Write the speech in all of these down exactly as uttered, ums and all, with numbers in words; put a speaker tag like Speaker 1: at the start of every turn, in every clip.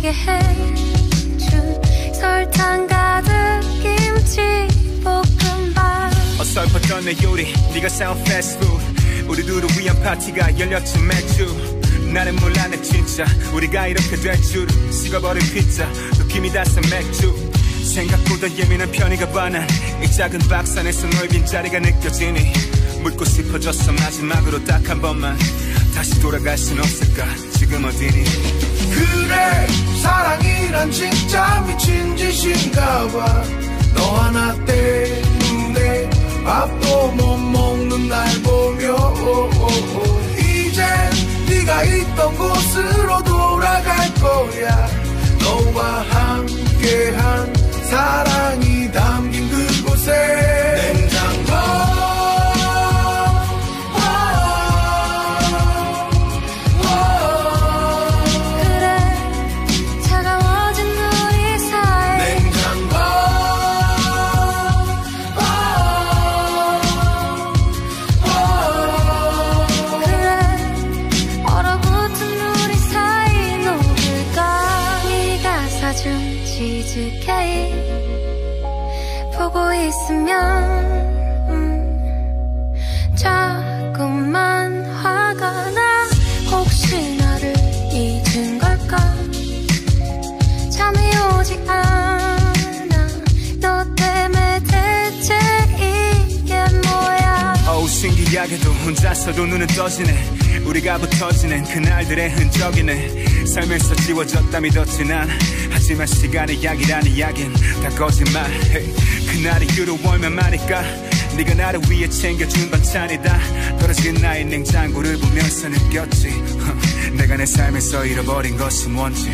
Speaker 1: 느끼게 해준 설탕 가득 김치 볶음밥.
Speaker 2: 어설펐던 내 요리 네가 사온 패스트푸드 우리 둘을 위한 파티가 열렸지 맥주. 나는 몰랐네 진짜 우리가 이렇게 될 줄. 식어버린 피자 느낌이 닿선 맥주. 생각보다 예민한 편이가 봐 난 이 작은 박스 안에서 너의 빈자리가 느껴지니 묻고 싶어졌어 마지막으로 딱 한 번만. 다시 돌아갈 순 없을까 지금 어디니.
Speaker 3: 그래 사랑이란 진짜 미친 짓인가 봐. 너 하나 때문에 밥도 못 먹는 날 보며 이젠 네가 있던 곳으로 돌아갈 거야. 너와 함께한 사랑이 담긴 그곳에 냉장고.
Speaker 1: 치즈케이크 보고 있으면 음, 자꾸만 화가 나. 혹시 나를 잊은 걸까. 잠이 오지 않아 너 때문에 대체 이게 뭐야.
Speaker 2: 어우 신기하게도 혼자서도 눈은 떠지네. 우리가 붙어지는 그날들의 흔적이네. 삶에서 지워졌다 믿었지 난. 하지만 시간의 약이란 이야긴 다 거짓말. hey. 그날이 이후로 얼마 만일까. 네가 나를 위해 챙겨준 반찬이다. 떨어진 나의 냉장고를 보면서 느꼈지 내가 내 삶에서 잃어버린 것은 뭔지.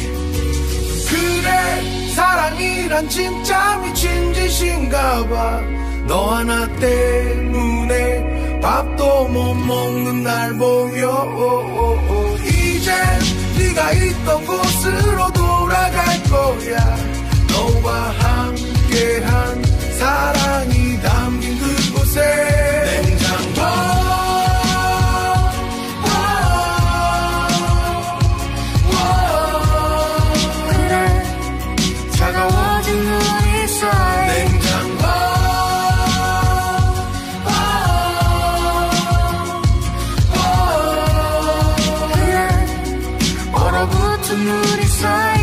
Speaker 3: 그래 사랑이란 진짜 미친 짓인가 봐. 너 하나 때문에 밥도 못 먹는 날 보며 이젠 네가 있던 곳으로 돌아갈 거야. 너와 함께한 사랑이 담긴 그곳에 냉장고.
Speaker 1: 우리 사이